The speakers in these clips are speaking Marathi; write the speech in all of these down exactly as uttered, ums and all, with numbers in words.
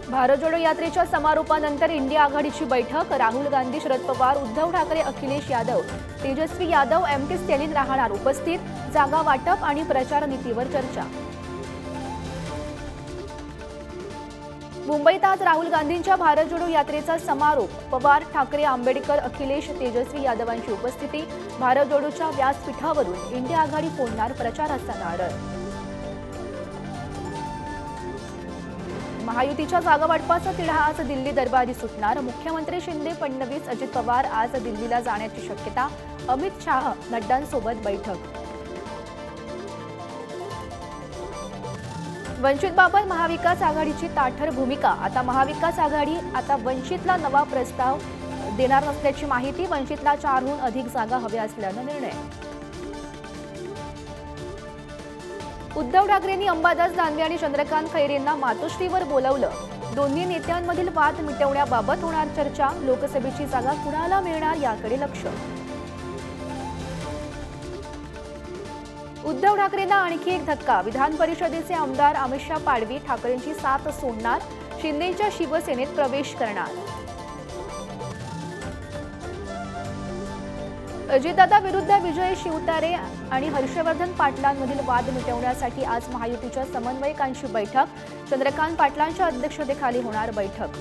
भारत जोडो यात्रेच्या समारोपानंतर इंडिया आघाडीची बैठक। राहुल गांधी, शरद पवार, उद्धव ठाकरे, अखिलेश यादव, तेजस्वी यादव, एम के स्टॅलिन राहणार उपस्थित। जागा वाटप आणि प्रचार नीतीवर चर्चा। मुंबईत आज राहुल गांधींच्या भारत जोडो यात्रेचा समारोप। पवार, ठाकरे, आंबेडकर, अखिलेश, तेजस्वी यादवांची उपस्थिती। भारत जोडोच्या व्यासपीठावरून इंडिया आघाडी फोडणार, प्रचाराचा नारळ। महायुतीच्या जागा वाटपाचा तिढा आज दिल्ली दरबारी सुटणार। मुख्यमंत्री शिंदे, फडणवीस, अजित पवार आज दिल्लीला जाण्याची शक्यता। अमित शाह, नड्डांसोबत बैठक। वंचितबाबत महाविकास आघाडीची ताठर भूमिका। आता महाविकास आघाडी आता वंचितला नवा प्रस्ताव देणार नसल्याची माहिती। वंचितला चारहून अधिक जागा हव्या असल्याचा निर्णय। उद्धव ठाकरेंनी अंबादास दानवे आणि चंद्रकांत खैरेंना मातोश्रीवर बोलावलं। दोन्ही नेत्यांमधील वाद मिटवण्याबाबत होणार चर्चा। लोकसभेची जागा कुणाला मिळणार याकडे लक्ष। उद्धव ठाकरेंना आणखी एक धक्का। विधान परिषदेचे आमदार अमित पाडवी ठाकरेंची साथ सोडणार। शिंदेच्या शिवसेनेत प्रवेश करणार। अजितदादा विरुद्ध विजय शिवतारे आणि हर्षवर्धन पाटलांमधील वाद मिटवण्यासाठी आज महायुतीच्या समन्वयकांची बैठक। चंद्रकांत पाटलांच्या अध्यक्षतेखाली होणार बैठक।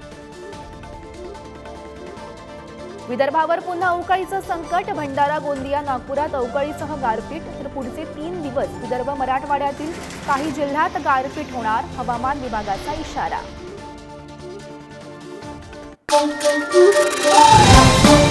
विदर्भावर पुन्हा अवकाळीचं संकट। भंडारा, गोंदिया, नागपुरात अवकाळीसह गारपीट तर पुढचे तीन दिवस विदर्भ, मराठवाड्यातील काही जिल्ह्यात गारपीट होणार। हवामान विभागाचा इशारा।